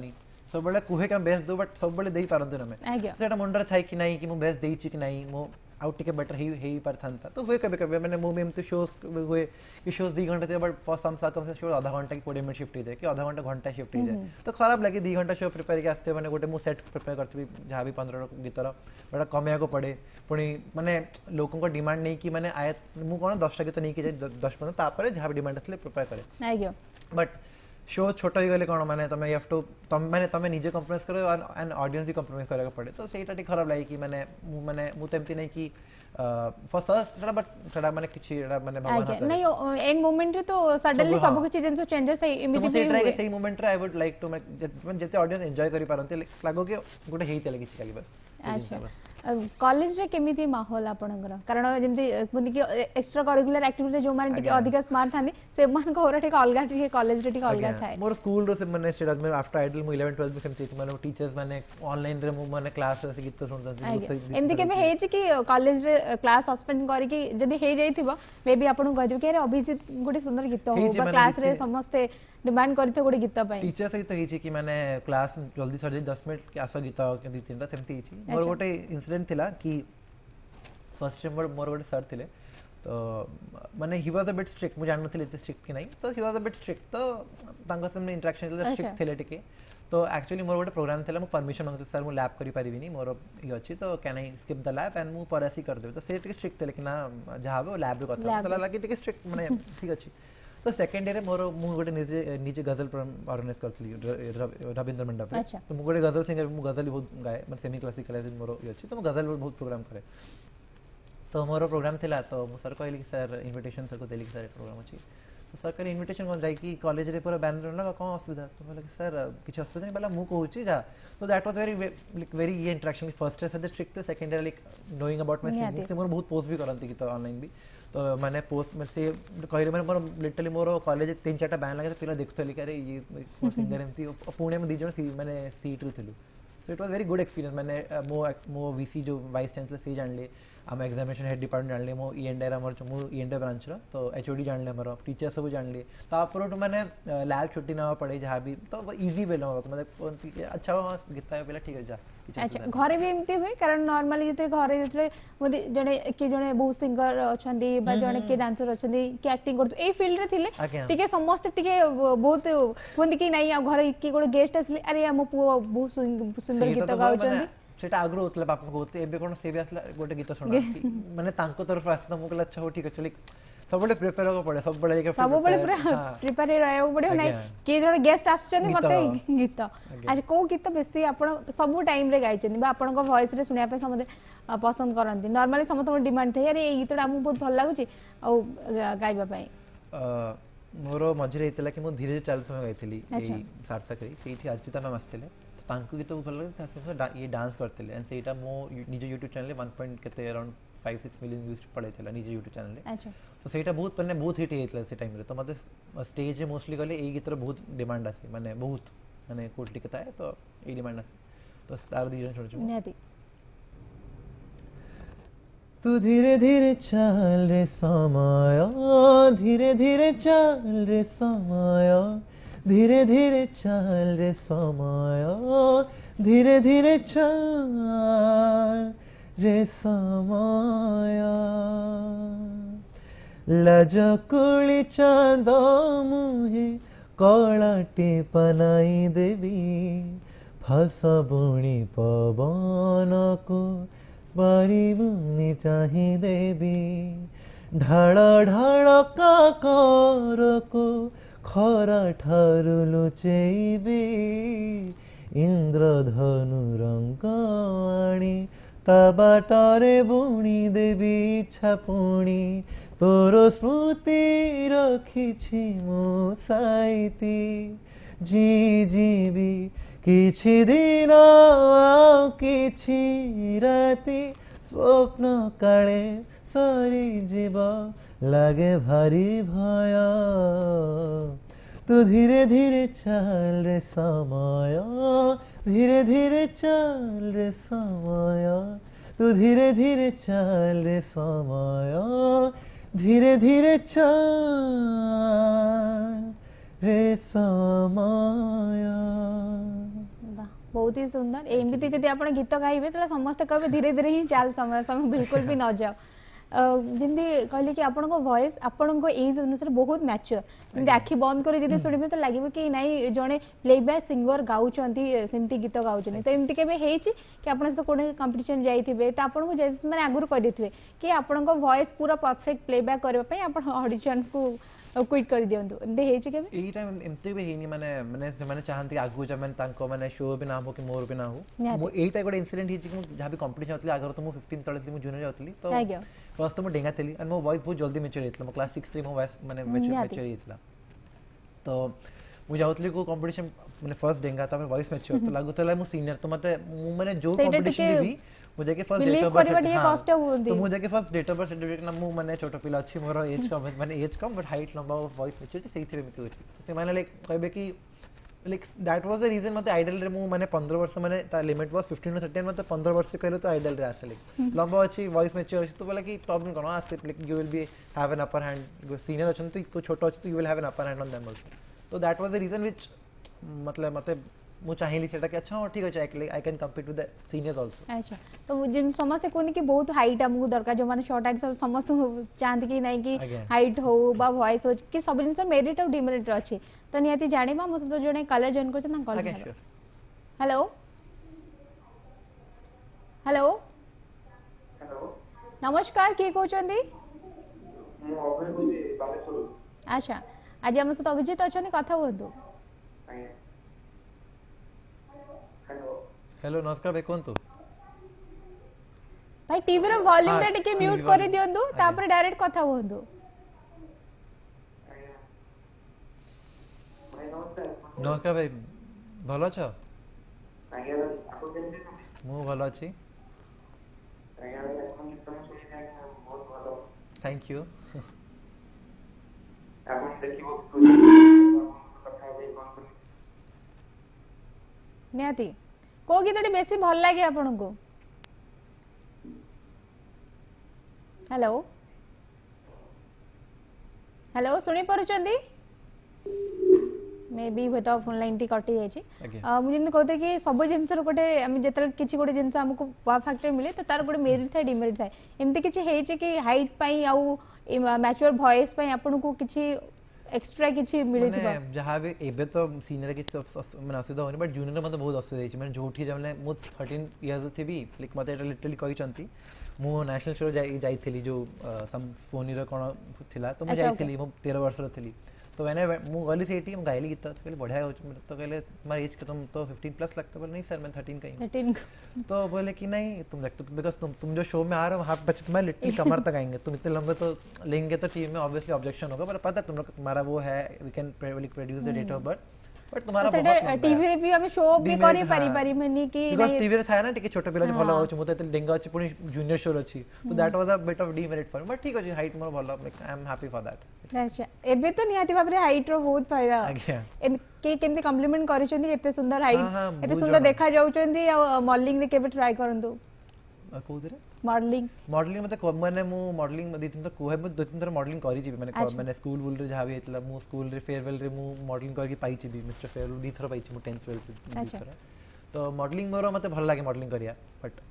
सब बेले कुहे के बेस्ट दो बट सब बेले देई पारंत ना मैं आज्ञा सेटा मुंडर थाई कि नहीं कि मु बेस्ट देई छि कि नहीं मु आउट टिके बेटर हे पर थांता तो हुए कबे कबे मैंने मु में शोज हुए कि शोज 2 घंटे थे but for some circumstance show आधा घंटा की 20 मिनट शिफ्ट हो जाए कि आधा घंटा घंटा शिफ्ट हो जाए तो खराब लगे 2 घंटा शो प्रिपेयर के आस्ते माने गोटे मु सेट प्रिपेयर करथबी जहां भी 15 गीतर बड़ा कमेया को पड़े पुणी माने लोगों को डिमांड नहीं कि माने आय मु कोन 10 टा गीत नहीं कि 10-15 तापर जहां भी डिमांड असले प्रिपेयर करे आज्ञा बट शो छोट हो गले कौन माने तमे यू हैव टू तम माने तमे निजे कंप्रोमाइज करो एंड ऑडियंस भी कंप्रोमाइज करे पड़े तो सेटा टी खराब लागी कि माने मु तेमती नहीं कि फर्स्ट सेटा बट सेटा माने किछि एटा माने भगवान आज्ञा नहीं एंड मोमेंट रे तो सडनली सब कुछ जिंस चेंजेस है तो इमिडिएटली ट्राई के सही मोमेंट रे आई वुड लाइक टू जते ऑडियंस एंजॉय करि पारंते लागो के गोटे हेइते लागि खाली बस अच्छा कॉलेज रे केमिति माहौल आपनकर कारण जेमति कुंदी कि एक्स्ट्रा करिकुलर एक्टिविटी जो माने टिके अधिक स्मार्ट थानी से मान को ओरा टिके अलगा टिके कॉलेज रे टिके अलगा थाए मोर स्कूल रो से माने स्टडी में आफ्टर आइडल मु 11 12 में सेमति माने टीचर्स माने ऑनलाइन रे मु माने क्लास से गीत सुनता एमति केमे हे जे कि कॉलेज रे क्लास सस्पेंड करी कि जदी हे जाइथिबो मे बी आपन कहि देबे कि अरे अभिजीत गोटे सुंदर गीत हो बा क्लास रे समस्त डिमांड करथे गोटे गीत पई टीचर सहित तो हिची कि माने क्लास जल्दी सर 10 मिनट के आसा गीत के दी तीनटा सेमति हिची मोर गोटे इंसिडेंट थिला कि फर्स्ट टाइम मोर गोटे सर थिले तो माने he was a bit strict मु जानन थिले इते स्ट्रिक्ट कि नहीं तो he was a bit strict तो तांका से इंटरेक्शन स्ट्रिक्ट थिले टिके तो एक्चुअली मोर गोटे प्रोग्राम थिला मु परमिशन मांगते सर मु लैब करि पारिबिनी मोर ई अछि तो can I skip the lab and मु परसी कर देबे तो से टिके स्ट्रिक्ट थिले कि ना जहां बे लैब रे कथा तो लागी टिके स्ट्रिक्ट माने ठीक अछि तो सेकंड ईयर मोर मु गोटे निजे गजल ऑर्गेनाइज करथली रविंद्र मंडप रे तो मु गोटे गजल सिंगर मु गजल बहुत गाए मतलब सेमी क्लासिकल मोर ई अछि तो मु गजल बहुत प्रोग्राम करे तो मोर प्रोग्राम थिला तो मु सर कहली कि सर इनविटेशन सर को देली कि सर प्रोग्राम अछि तो सर कहली इनविटेशन कोन जाई कि कॉलेज रे पूरा बैनर लगा कोन असुविधा तो बोले कि सर किछ असुविधा नहीं बोला मु कहूची जा तो दैट वाज वेरी ये इंटरेक्शन फर्स्ट इयर से strict second year like knowing about my singing से मोर बहुत पोस्ट भी करंती कि तो ऑनलाइन भी तो मैंने पोस्ट में से कहले मैंने मोर लिटरली मोर कॉलेज 3-4टा बैन लगे तो पिला देखथली कि अरे ये सिंगर एमती पुणे में 2 जण माने सीट रे थिलु so it was very good experience मैंने मो वीसी जो वाइस चांसलर से जानले आम एग्जामिनेशन हेड डिपार्टमेंट जानले मो ईएनडे हमर मो ईएनडे ब्रांच रो तो एचओडी जानले हमर टीचर सब जानले तापर तो माने लैब छुट्टी ना पड़े जहां भी तो इजी वेल हो मतलब अच्छा गीता है पहले ठीक है जा अच्छा घरे भी एमती हुए कारण नॉर्मली जते घरे जते मोदी जने कि जने बहुत सिंगर अछंदी बा जने के डांसर अछंदी कि एक्टिंग करत ए फील्ड रे थिले टिके समस्त टिके बहुत कोंदी कि नहीं घरे कि गोटे गेस्ट असले अरे हम पुओ बहुत सुंदर गीत गाउछंदी सेटा आग्रह होतले बाप को होते एबे कोन से भी असला गोटे गीत सुना माने तांको तरफ आस्ता मु कहला अच्छा हो ठीक है सब बड़े प्रिपेयर हो पड़े सब बड़े प्रिपेयर रहयो पड़े नहीं के जण गेस्ट आछचंदी मते गीत आज को गीत बेसी आपण सब टाइम रे गाइचंदी बा आपण को वॉइस रे सुनिया पे समते पसंद करंती नॉर्मली समते डिमांड थे अरे ए गीतडा हमु बहुत भल लागुची आ गाइबा पई मोर मझरे हेतला कि मु धीरे धीरे चल समय गाइथली एई सार्थक रे सेठी अर्चिता मैम आस्तेले तो तांको गीत भल लागे ता ये डांस करतेले एंड सेटा मो निजे YouTube चैनल 1. केते अराउंड 5-6 मिलियन व्यूज पड़े थिला निजे YouTube चैनल रे अच्छा तो सेटा बहुत पन्ने बहुत हिट हेतला से टाइम रे तो मते स्टेज रे मोस्टली गले एई गीतर बहुत डिमांड आसी माने बहुत माने कोटली कथा है तो एई डिमांड आसी तो तार दिजन छोड़ छु नियति तू धीरे धीरे चल रे समय धीरे धीरे चल रे समय धीरे धीरे चल रे समय धीरे धीरे चल रे समय लजकुली चांद मुहे कलाटे पनाई देवी फसबुणी पवन को परिबुनी चाही देवी ढाल ढाल काकर को खरा ठारु लुचेबी इंद्रधनु रंग आनी ता बाटरे बुणी देवी छापुणी तोर स्मृति रखिछि मो साइती जी जीवी किछि दिन किछि राति स्वप्न काले सरी जीव लागे भारी भय तू धीरे धीरे चल रे समय धीरे धीरे चल रे समय तू धीरे धीरे चल रे समय धीरे धीरे चल रे समय बहुत ही सुंदर एमती जब आप गीत गाइबे तो समस्त कहे धीरे धीरे ही चल समय समय बिल्कुल भी न जाओ जमी कहले कि आपण वॉइस आपण एज अनुसार बहुत मैच्योर जमी आखि बंद कर शुणे तो लगे कि नहीं जड़े प्लेबैक सिंगर गाँव सेमती गीत गाँव तो एमती केवे कि आप कौन कंपटीशन जाइए तो आपको जजेस मैंने आगुरी कही कि आपण वॉइस पूरा परफेक्ट प्लेबैक करने आप ऑडिशन को क्विट कर दियंतु एमती हेछि केबे एई टाइम एमती भी हेनी माने माने चाहंती आगु जा माने तांको माने शो भी ना हो कि मोर भी ना हो मो एई टाइम गोटे इंसिडेंट हिछि कि जहाँ भी कंपटीशन होतली आगर तो मु 15 तळे थी मु जूनियर जातली तो फर्स्ट तो मु डेंगा थली और मो वॉइस बहुत जल्दी मैच्योर हेतला मो क्लास 6 रे मो वॉइस माने मैच्योर हेतला तो मु जाउतली को कंपटीशन माने फर्स्ट डेंगा त वॉइस मैच्योर तो लागुतला मु सीनियर तो मते मु माने जो कंपटीशन भी मुझे के फर्स्ट डेट ऑफ बर्थ तो मुझे के first date of birth certificate ना मु माने छोटो पिला अछि मोर एज कम माने एज कम बट हाइट लंबा वॉइस मैच्योर सेही थरे मिति होछि तो से माने लाइक कहबे कि like that was the reason मते आइडल रे मु माने 15 वर्ष माने ता लिमिट वाज 15 टू 13 मते 15 वर्ष कहले तो आइडल रे आसले लंबा अछि वॉइस मैच्योर अछि तो बोला कि प्रॉब्लम कोन आस्ते like you will be have an upper hand senior अछि तो छोटो अछि तो you will have an upper hand on them also तो that was the reason which मतलब मते मु चाहिली सेटा कि अच्छा ठीक अछि I can compete with the seniors also अच्छा तो जिन समस्त कोनी कि बहुत हाइट हमकु दरकार जो माने शॉर्ट हाइट सब समस्त चाहते कि नहीं कि हाइट हो बा वॉइस हो कि सब जिन मेरिट और डिमेरिट अछि तो नियति जानिबा मो तो जने कलर जॉइन करछ ना कॉल हेलो हेलो हेलो नमस्कार के कहउचंदी मु अभय बोली बालेश्वर अच्छा आज हम सहित अभिजीत अछंती कथा बोलतु हेलो नमस्कार भाई कोन तो भाई टीवी रो वॉल्यूम रे टिके म्यूट करि दियंतु तापर डायरेक्ट कथा होंतु नमस्कार भाई भलो छ मु भलो अछि थैंक यू नियति को गीतटी बेसी भल लागे आपन को हेलो हेलो सुनी परुचंदी मे बी होता फोन लाइन टी कटि जाय छी मु जिन कहते कि सब जिंस रो गोटे हम जेतल किछि गोटे जिंस हमको वा फैक्टर मिले तो तार गोटे मेरिट थाए डिमेरिट थाए एमती किछि हेइ छै कि हाइट पई आ मैच्योर वॉइस पई आपन को किछि एक्स्ट्रा किछि मिले थिबा जहां भी एबे तो सीनियर किछि माने असुविधा होनी बट जूनियर मते बहुत असुविधा होई माने जोठी जमने मु 13 इयर्स थी भी लाइक मते लिटरली कहि चंती मु नेशनल शो जाइथिली जो सोनी रो कोन थिला तो मु जाइथिली मु 13 वर्ष रो थिली तो मैंने मु गली सेठी हम गाइली गीत तो कहले बढ़िया हो तो कहले तुम्हारी एज के तुम तो 15 प्लस लगता बोले नहीं सर मैं 13 का ही 13 तो बोले कि नहीं तुम लगते तो बिकॉज़ तुम जो शो में आ रहे हो हाफ बच्चे तुम्हारे लिटिल कमर तक आएंगे तुम इतने लंबे तो लेंगे तो टीम में ऑब्वियसली ऑब्जेक्शन होगा पर पता है तुम लोग तुम्हारा वो है we can produce the date of birth but तुम्हारा बहुत टीवी रे भी हम शो भी करी पारी मनी कि बिकॉज़ टीवी रे था ना टिके छोटे पिला जे भलो होछ मु तो डेंगा अछि पुनी जूनियर शो अछि तो that was a bit of demerit for but ठीक अछि हाइट मोर भलो like I am happy for that अच्छा एबे तो नियाति बाबरे हाइट रो बहुत फायदा आज्ञा के केमती कॉम्प्लीमेंट करिसोंदी एते सुंदर हाइट एते सुंदर देखा जाउचोंदी आ मॉडलिंग रे केबे ट्राई करंतु कोदरे मॉडलिंग मतलब माने मु मॉडलिंग दी तीन तो कोहे मु दो तीन थर मॉडलिंग करी छी माने स्कूल वुल रे जहा भी हेतला मु स्कूल रे फेयरवेल रे मु मॉडलिंग करके पाई छी भी मिस्टर फेयरवेल दी थर पाई छी मु 10th 12th दी थर तो मॉडलिंग मोर मते भल लागे मॉडलिंग करिया बट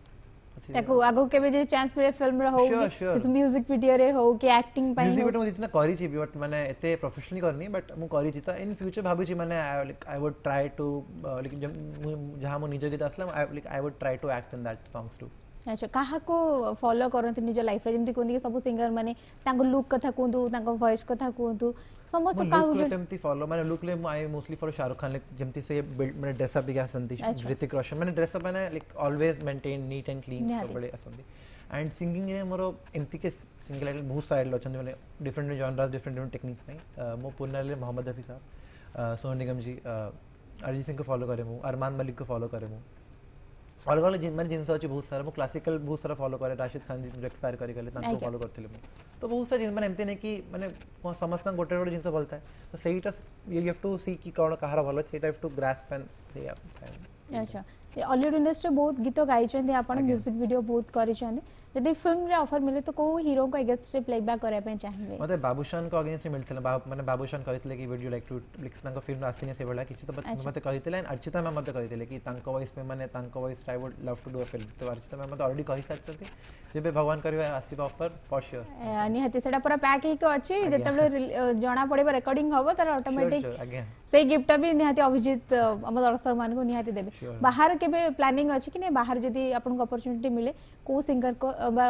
ताको आगो केबे जे चांस मिले फिल्म रे हो इस म्यूजिक वीडियो रे हो कि एक्टिंग पाई म्यूजिक वीडियो मु इतना करी छी बट माने एते प्रोफेशनली करनी बट मु करी छी त इन फ्यूचर भाबी छी माने आई वुड ट्राई टू लेकिन जहां मु निज गीत असला I would try to act in that songs to अच्छा कहा को फॉलो करंती निज लाइफ रे जेमती कोंदी के सब सिंगर माने तांको लुक कथा कोंदु तांको वॉइस कथा कोंदु समस्त का लुक जेमती फॉलो माने लुक ले I mostly follow Shah Rukh Khan जेमती से माने ड्रेस अप भी असंती ऋतिक रोशन माने ड्रेस अप माने like always maintain neat and clean बड़े असंती एंड सिंगिंग रे मोरो एमती के सिंगल आइडल बहुत सारे लोचन माने डिफरेंट जॉनरास डिफरेंट टेक्निक्स में मो पुनले मोहम्मद रफी साहब सोनू निगम जी अरिजीत सिंह को फॉलो करे मु अरमान मलिक को फॉलो करे मु अलग अलग मैंने जिनस अच्छी बहुत सारा क्लासिकल बहुत सारा फॉलो करे राशिद खान जी मुझे एक्सपायर करी गले तांको फॉलो करथिले मु तो बहुत सारा जिन माने एमते ने कि माने समस्त गोटे गोटे जिनस बोलता है तो सेटा यू हैव टू सी कि कोन कहारा भलो सेटा हैव टू ग्रास्प एंड अच्छा हॉलीवुड इंडस्ट्री बहुत गीत गाई आपण म्यूजिक वीडियो बहुत करिसेंती जदि फिल्म रे ऑफर मिले तो को हीरो को अगेंस्ट रे प्लेबैक करे पे चाहिबे मते बाबूशान को अगेंस्ट मिलथिला माने बाबूशान कहितले कि वीडियो लाइक टू लिक्स नाको फिल्म आसीने से बडा किछि तो मते कहितले एंड अर्चिता मैम मते कहितले कि तांको वॉइस में माने तांको voice I would love to do a film तो अर्चिता मैम मते ऑलरेडी कहि साचती जेबे भगवान करबे आसीबा ऑफर फॉर श्योर निहाती सेटा पूरा पैक ही को अछि जेतबे जणा पड़िबा रिकॉर्डिंग होबो तर ऑटोमेटिक से गिफ्ट भी निहाती अभिजीत हम दर्शक मान को निहाती देबे बाहर केबे प्लानिंग अछि कि नै बाहर जदी आपन को अपॉर्चुनिटी मिले को सिंगर को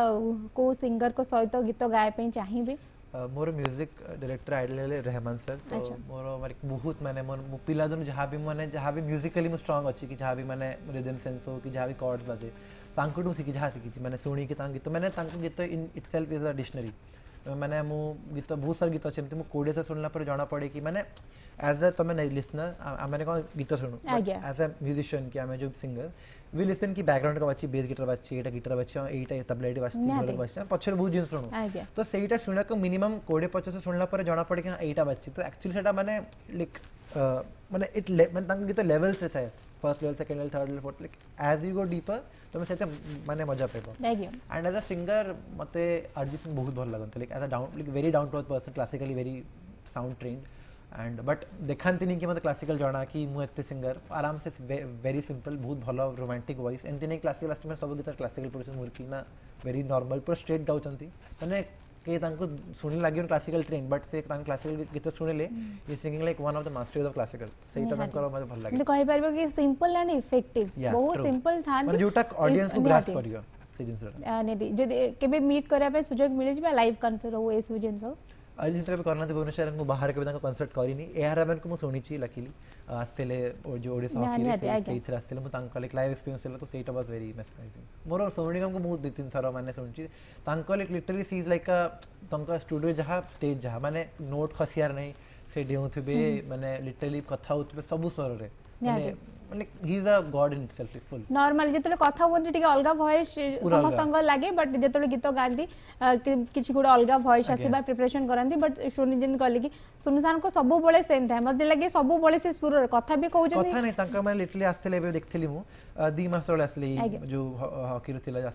को सिंगर को सहित गीत गाय पे चाहिबे मोर music director idol Rahman sir तो मोर माने बहुत माने मोर पिला दिन जहां भी माने जहां भी म्यूजिकली मु स्ट्रांग अछि कि जहां भी माने रिदम सेंस हो कि जहां भी कॉर्ड्स बजे तांको सिखी जहां सिखी माने सुनी कि तांको गीत माने तांको गीत in itself is a dictionary माने मु गीत बहुत सारा गीत अछि मु कोडे से सुनला पर जाना पड़े कि माने एज अ तमे नै लिसनर माने को गीत सुनु एज अ म्यूजिशियन कि आमे जो सिंगर वी लिसन की बैकग्राउंड का बच्ची बेस गिटार बच्ची एटा गिटार बच्ची एटा तबला एटा बच्ची ढोलक बच्ची पछर बहुत जिन सुनु तो सेटा सुना को मिनिमम 20-50 से सुनला पर जाना पड़े कि हां एटा बच्ची तो एक्चुअली सेटा माने लाइक माने इट माने तांको गीत लेवल्स रे थाए first level second level third level fourth like as you go deeper तो मैं सेते माने मजा पेबो एंड एज अ सिंगर मते अरिजीत सिंह बहुत भल लागन like as a down like very down to earth person classically very sound trained and but देखते नहीं कि मतलब क्लासिकल जाना कि मु एते सिंगर आराम से वेरी सिंपल बहुत भलो रोमांटिक वॉइस एंती नहीं क्लासिकल लास्ट में सब गीत क्लासिकल प्रोडक्शन मुरकी ना वेरी नॉर्मल पूरा स्ट्रेट गाउचंती माने के तांको सुनी लागियो क्लासिकल ट्रेंड बट से तांको क्लासिकल गीत सुनिले ये singing like one of the masters of classical सेटा तांको मते भल लागे कहि परबो कि सिंपल एंड इफेक्टिव बहुत सिंपल था माने जोटा ऑडियंस को ग्रास्प करियो से जिंसरा नेदी जदी केबे मीट करिया पे सुजोग मिले जिबा लाइव कंसर्ट हो ए सुजन सो अरिजीत सिंह करना भुवनेश्वर को बाहर के कंसर्ट करनी एआर रहमान को मु सुनिची लकीली आस्तेले जो ओडिसा हॉकी सेइथरा आस्तेले मु तांको लाइक लाइव एक्सपीरियंस तो सेटा वाज वेरी मेस्मराइजिंग मोर सोनिगम को मु 2-3 थरो माने सुनची तांको like literally she is like a तांको स्टूडियो जहां स्टेज जहां माने नोट खसियार नहीं से डेउथबे माने लिटरली कथा होतबे सब स्वर रे माने he is a god in itself full normal जेतले कथा होंती टिके अलगा वॉइस समस्तंग लागे बट जेतले गीत गांदी किछि गुड अलगा वॉइस आसीबा प्रिपरेशन करंती बट सुनि जिन कहली कि सुनसान को सब बळे सेम था मते लागे सब बळे से सुर कथा भी कहउ कथा नहीं तांका माने लिटरली आस्तले बे देखथली मु 2 मास तळे आसले जो हॉकी रुतिला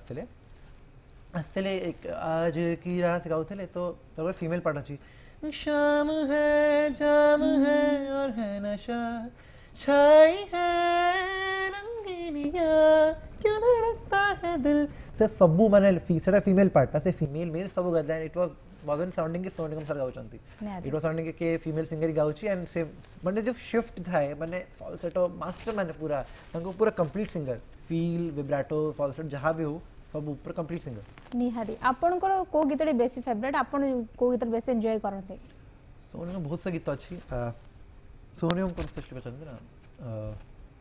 आस्तले एक आज की रात गाउथले तो तोर फीमेल पार्ट अछि शाम है जाम है और है नशा छाई है रंगीनिया क्यों धड़कता है दिल से सबु माने सेटा फीमेल पार्ट से फीमेल मेल सब गदला इट वाजंट साउंडिंग की साउंडिंग सर गाउचंती इट वाज साउंडिंग के फीमेल सिंगर गाउची एंड से माने जो शिफ्ट थाए माने फॉल्सेटो मास्टर माने पूरा तांको पूरा complete singer feel vibrato falsetto जहां भी हो सब ऊपर कंप्लीट सिंगर निहारी आपन को गीतडी बेसी फेवरेट आपन को गीत बेसी एन्जॉय करते सोनियो बहुत सा गीत अछि सोनियो को स्पेशली पसंद ना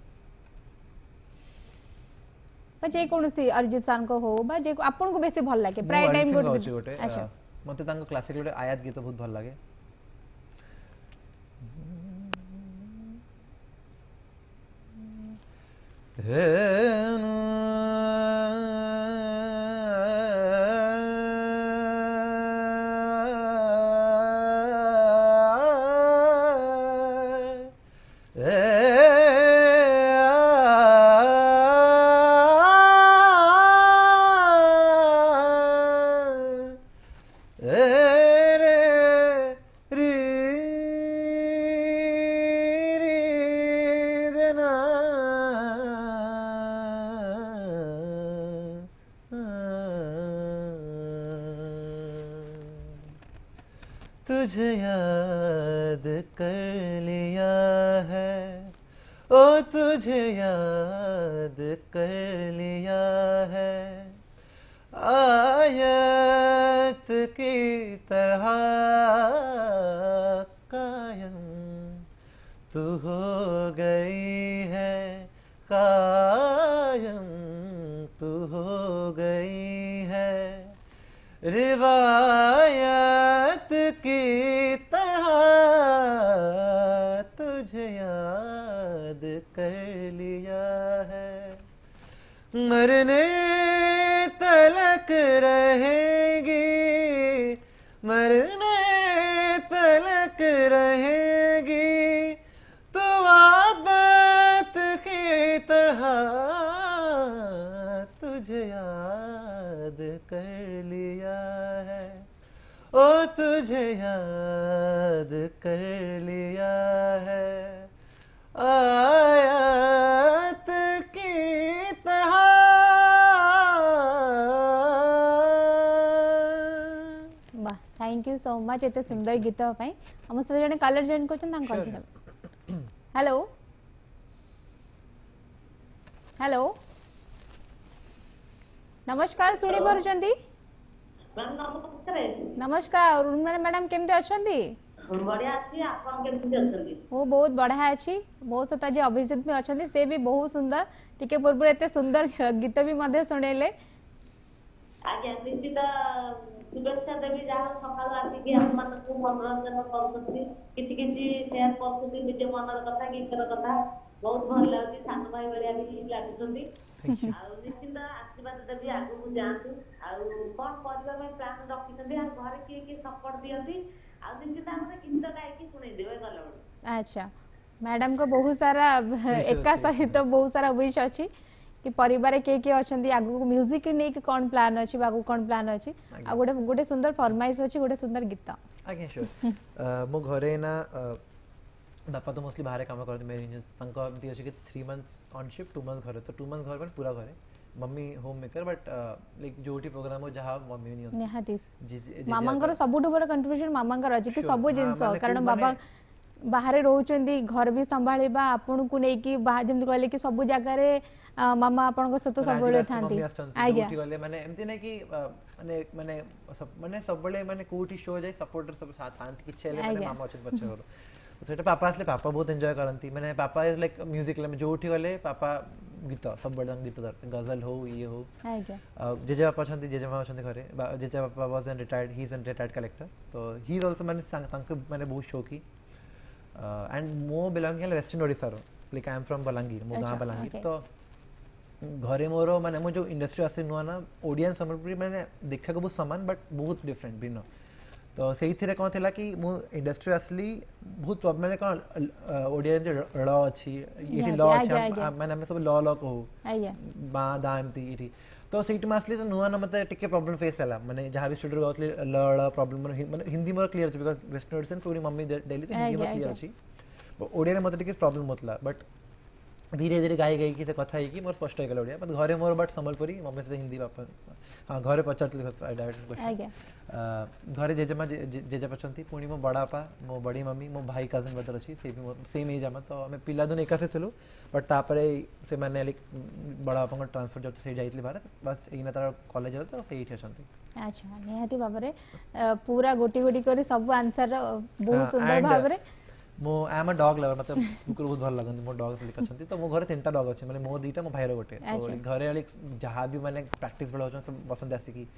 जे कोनसी अरिजीत सान को हो बा जे आपन को बेसी भल लागे प्राय टाइम गोटे अच्छा मते तांको क्लासिकल गोटे आयात गीत बहुत भल लागे तुझे याद कर लिया है ओ तुझे याद कर लिया है आयत की तरह कायम तू हो गई है कायम तू हो गई है रिवायत की तरह तुझे याद कर लिया है मरने तलक रहेगी मरने तलक रहेगी तो आदत की तरह सो मच एते सुंदर गीत पई हम से जने कलर जॉइन करछन तां कंटिन्यू हेलो हेलो नमस्कार सुनी पारुचंदी मैम नमस्कार नमस्कार मैडम केमते अछंती बढ़िया अच्छी आपन केमती अछंती वो बहुत बढ़िया अच्छी बहुत सता जे अभिजीत में अछंती से भी बहुत सुंदर टिके पूर्व एते सुंदर गीत भी मध्य सुनेले आज्ञा निश्चित शुभेच्छा देवी जहाँ सकाल आसिक हम मानक मनोरंजन करुछंती किछि किछि शेयर करछंती निज मनर कथा गीतर कथा बहुत भल लागी सान भाई बलिया भी लागुछंती आ निश्चित आशीर्वाद देवी आगु जांतु आ कोन करबा में प्लान रखिछंती आ घर के सपोर्ट दियंती आ निश्चित हमने गीत गाय के सुनै देबे गलबड़ अच्छा मैडम को बहुत सारा एका सहित बहुत सारा विश अछि कि परिवार के अछंती आगु म्यूजिक ने कि कोन प्लान अछि बागु कोन प्लान अछि आ गोटे गोटे सुंदर फरमाइश अछि गोटे सुंदर गीत आगे श्योर मो घरे ना बापा तो मोस्टली बाहर काम करते मेरे इंजन तंको एमती अछि कि 3 मंथ्स ऑन शिफ्ट 2 मंथ्स घरे तो 2 मंथ्स घर पर पूरा घरे mummy home maker but like जोटी प्रोग्राम हो जहां मम्मी नहीं होती निहाती मामांकर सबुठु बड़ कंट्रीब्यूशन मामांकर अछि कि सब जिंस कारण बाबा बाहर रोचंदी घर भी संभाळिबा आपन को नै कि जेम कहले कि सब जगह रे मामा आपन को सतो सब बळे थांती आज्ञा जोटी वाले माने एमती नै कि माने माने सब बळे माने कोठी शो जाय सपोर्टर सब साथ थांती कि छेले माने मामा अछि बच्चे हो सेटा पापा असले पापा बहुत एंजॉय करंती माने पापा इज लाइक म्यूजिक ले जोठी वाले पापा गीत सब बड़ गीत गजल हो ये हो आज्ञा जेजे पापा छंती जेजे मामा छंती घरे जेजे papa was an retired he is an retired collector तो ही इज आल्सो माने तांके माने बहुत शौकी एंड मो बिलोंग इन वेस्टर्न ओडिसा रो like I am from Balangir मो गां बलांगीर तो घरे मोर माने मो जो इंडस्ट्री आसे नुआ ना ओडियन संबलपुरी माने देखा को बहुत समान बट बहुत डिफरेंट भिन्न तो सेही थिरे कोन थिला कि मो इंडस्ट्री असली बहुत माने कोन ओडियन जो ल अछि इटी ल अछि माने हम सब ल को आज्ञा बा दामती इटी तो सेट में असली तो नुआ ना मते टिके प्रॉब्लम फेस हला माने जहां भी स्टूडियो गावतले ल प्रॉब्लम माने हिंदी मोर क्लियर बिकॉज़ वेस्टर्न ओडियन पूरी मम्मी डेली तो हिंदी में क्लियर अछि ओडिया रे मते टिके प्रॉब्लम होतला बट धीरे धीरे गाई गई कि से कथा कि मोर स्पष्ट होगला ओडिया बट घरे मोर बट संबलपुरी मम्मी से हिंदी बापा हां घरे पचारतली डायरेक्ट क्वेश्चन आज्ञा घरे जेजेमा जेजे पचंती पुणी मो बड़ापा मो बड़ी मम्मी मो भाई कजिन बदर अछि से भी सेम एज हम तो हमें पिला दुन एका से थलु बट तापरे से माने लाइक बड़ापा को ट्रांसफर जब से जाइतली भारत बस एना तार कॉलेज तो से इठी अछंती अच्छा निहाती बाबरे पूरा गोटी गोटी करी सब आंसर बहुत सुंदर भाबरे मो I am a dog lover मतलब कुकुर बहुत भल लागन मो डॉग लिख अछंती तो मो घरे तीनटा डॉग अछि माने मो दीटा मो भाईरो गोटे तो घरे वाली जहां भी माने प्रैक्टिस बळ होछन सब पसंद आसी की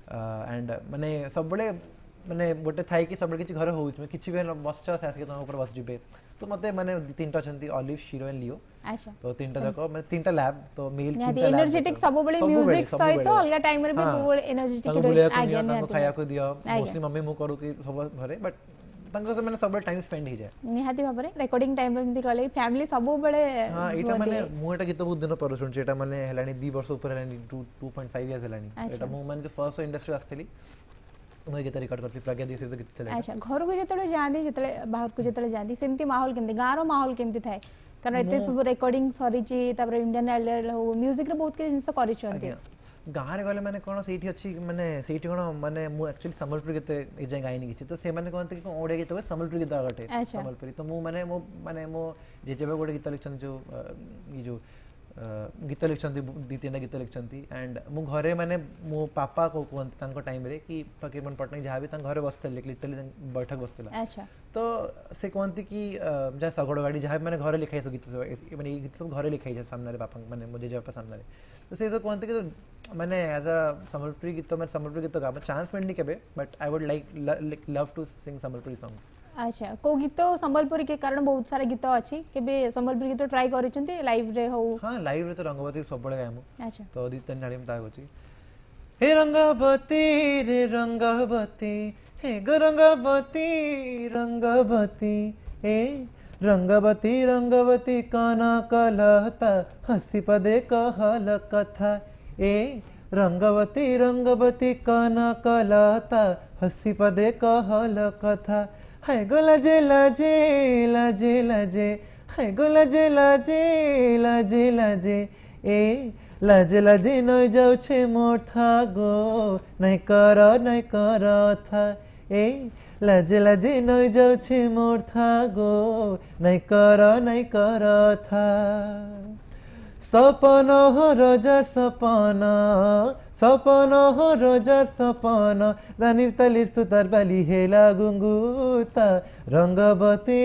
एंड माने सब बळे माने गोटे थाई कि सब बळे किछि घरे होउछ में किछि भी बसच आसी के तुम ऊपर बस जिबे तो मते माने तीनटा अछंती ऑलिव शीरो एंड लियो अच्छा तो तीनटा जको माने तीनटा लैब तो मेल तीनटा लैब एनर्जेटिक सब बळे म्यूजिक सहित अलगा टाइम रे भी बहुत एनर्जेटिक आगे निहाती खाया को दियो मोस्टली मम्मी मु करू कि सब घरे बट तंको से मैंने सब टाइम स्पेंड ही जाए निहाती भाबरे रिकॉर्डिंग टाइम में कहले फैमिली सब बळे हां एटा माने मु एटा गीत बहुत दिन पर सुनछि एटा माने हेलानी 2 वर्ष ऊपर हेलानी 2.5 इयर्स हेलानी एटा मु माने फर्स्ट इंडस्ट्री आस्थली मु गीत रिकॉर्ड करथि प्रज्ञा दी से गीत चले अच्छा घर को जेतले जांदी जेतले बाहर को जेतले जांदी सेमती माहौल केमती गारो माहौल केमती थाए कारण एते सब रिकॉर्डिंग सरीची तापर इंडियन आइडल हो म्यूजिक रे बहुत के जिंस करि छथि गाँव गले मैंने कौन से अच्छी मैंने सीटी कौन माने मु एक्चुअली संबलपुर गीत ए जाय गाइनी किछि तो से माने कहते कि ओडिया गीत संबलपुर गीत गटे संबलपुरी तो मु माने मो जेजेबे गोटे गीत लिखछन जो ये जो गीत लिखछन दी तीन गीत लिखछन एंड मु घरे माने मो पापा को कहते तांको टाइम रे कि फकीरमोहन पटनायक जहां भी तां घरे बसते लिटरली बैठक बसतला अच्छा तो से कहते कि जा सगड़ गाड़ी जहां माने घरे लिखाई सो गीत माने गीत सब घरे लिखाई जा सामने रे पापा माने मो जेजे पापा सामने रे तो से तो कहते कि माने एज अ संबलपुरी गीत मैं संबलपुरी गीत गा चांस मिलनी केबे but I would like love to sing Sambalpuri songs अच्छा को गीत संबलपुरी के कारण बहुत सारा गीत अछि केबे संबलपुरी गीत ट्राई करिसंती लाइव रे हो हां लाइव रे तो रंगवती सब बळे गायमु अच्छा तो दी तन नाळी में ता होची हे रंगवती रे रंगवती हे गो रंगवती रंगवती ए रंगवती रंगवती काना कलहता हसी पदे कहल कथा ए रंगवती रंगवती काना कलहता हसी पदे कहल कथा हाय गो लजे लजे लजे लजे हाय गो लजे लजे लजे लजे ए लजे लजे नय जाउछे मोर था गो नहीं कर था ए लाजे लाजे नई जाउछे मोर था गो नै कर था सपन हो रोजा सपन हो रोजा सपन रानीर तालिर सुतार बाली हेला गुंगुता रंगवती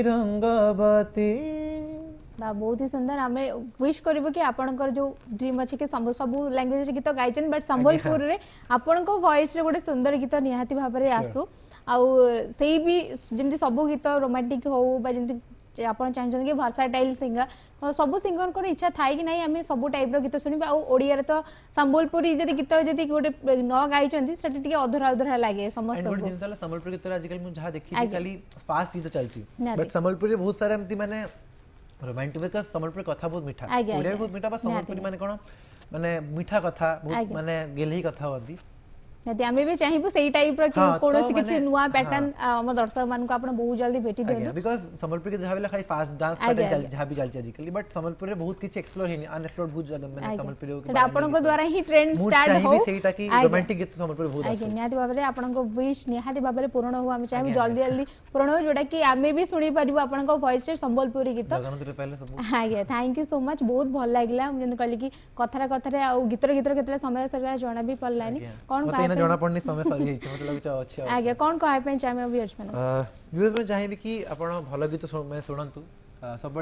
बा बहुत ही सुंदर आमे विश करबो कि आपनकर जो ड्रीम अछि कि सब लैंग्वेज गीत गाइछन बट संबलपुर रे आपनको वॉइस रे गोटे सुंदर गीत निहाती भाबरे आसु आउ सेही भी जेमति सब गीत रोमांटिक हो बा जेमति आपण चाहछन कि वर्साटाइल सिंगर सब सिंगर को इच्छा थाई कि नहीं आमे सब टाइप रो गीत सुनिबा आ ओडिया रे तो संबलपुरी जदी गीत जदी गोटे न गाइछन सेटा टिके अधरा अधरा लागे समस्त को जिनसाला संबलपुर गीत आजकल मु जहा देखि खाली फास्ट गीत चलची बट संबलपुर रे बहुत सारा एमती माने रोमांटिक बिकॉज़ संबलपुर कथा बहुत मीठा ओडिया बहुत मीठा बस संबलपुरी माने कोन माने मीठा कथा बहुत माने गेलही कथा होती यदि आमे भी चाहिबो सेही टाइप रो कि कोनोसी किछि नुवा पैटर्न हम दर्शक मान को आपण बहुत जल्दी भेटी दियौ बिकॉज़ संबलपुर के जहावेला खाली फास्ट डांस पैटर्न जहा भी चलची आजकल बट संबलपुर रे बहुत किछि एक्सप्लोर हेनी अनएक्सप्लोर्ड बहुत जगह माने संबलपुर के सेटा आपण को द्वारा ही ट्रेंड स्टार्ट हो सेटा कि रोमांटिक गीत संबलपुर बहुत आगे निहाती बाबरे आपण को विश निहाती बाबरे पूर्ण हो आमे चाहिबो जल्दी जल्दी पूर्ण हो जोटा कि आमे भी सुनी परिबो आपण को वॉइस रे संबलपुरी गीत जगन रे पहले सब आगे थैंक यू सो मच बहुत भल लागला हम जन कहली कि कथरा आ गीतर केतले समय सरला जणा भी पड़लानी कोन का जणा पड़नी समय मतलब अच्छे आगे कौन कहे पे चाहे व्यूअर्स में व्यूअर्स में चाहिए कि आपण भल गीत मैं शुणंतु सब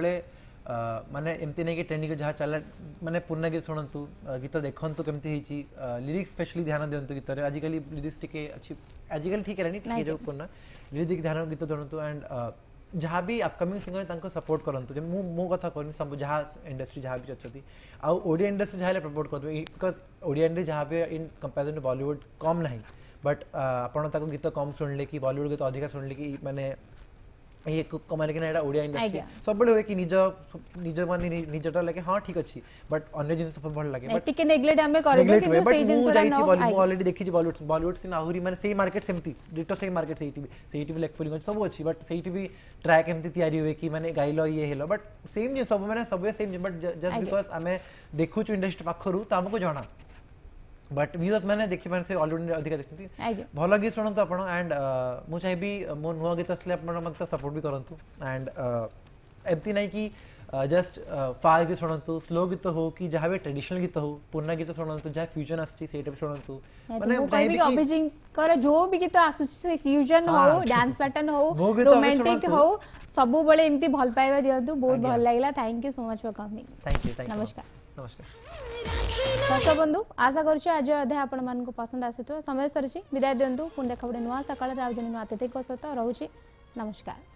माने एमती नहीं कि ट्रेंडिंग जहाँ चला माने पूर्ण गीत शुणंतु गीत देखंतु केमती हिची लिरिक्स स्पेशली ध्यान दियंतु गीत रे आजिकली लिरिक्स टिके अच्छी आजिकली ठीक है नहीं जो पूर्ण लिरिक्स ध्यान गीत शुणंतु एंड जहाँ भी अपकमिंग सिंगर तांको सपोर्ट करंतु जे मो कथा करनी सब जहाँ इंडस्ट्री जहाँ भी अच्छी आ ओडिया इंडस्ट्री जहाँ सपोर्ट कर बिकॉज ओडिया इंडस्ट्री जहाँ भी इन कंपेरिजन टू बॉलीवुड कम नहीं बट आपण ताको गीत कम सुनले कि बॉलीवुड गीत अधिक सुनले कि माने ये माने कि ना ओडिया इंडस्ट्री सब बड़े होए कि निज माने निजटा लगे हां ठीक अछि बट अन्य जिंस सब भल लगे बट टिके नेग्लेक्ट हमें करबो कि सेही जिंस ना ऑलरेडी देखि बॉलीवुड से आहुरी माने सेही मार्केट सेमती डिटो सेही मार्केट सेही टीवी लेक्सपुलिंग सब अछि बट सेही टीवी ट्रैक एमती तयारी हुए कि माने गाइलो ये हेलो बट सेम जिंस सब माने सब सेम बट जस्ट बिकॉज़ हमें देखु छु इंडस्ट्री पाखरु त हमको जाना बट व्यूअर्स मैंने देखि माने से ऑलरेडी अधिक देखथि भलो गीत सुनंतु आपण एंड मु चाहेबी मो नुवा गीत असले आपण मत सपोर्ट भी करंतु एंड एमती नहीं कि जस्ट फास्ट गीत सुनंतु स्लो गीत हो कि जहाँ भी ट्रेडिशनल गीत हो पूर्ण गीत सुनंतु जहाँ फ्यूजन आछि सेटा भी सुनंतु माने चाहेबी अभिजिंग कर जो भी गीत आसुछि से फ्यूजन हो डांस पैटर्न हो रोमांटिक हो सब बळे एमती भल पाइबा दियंतु बहुत भल लागला thank you so much for coming thank you नमस्कार नमस्कार दर्शक बंधु आशा करुछु आज अध्याय आपण मान को पसंद आसितो समय सरछि विदाय दियंतु पुन देखा बडे नुवा सकाळ राव जनी नुवा अतिथि को सहित रहउछि नमस्कार।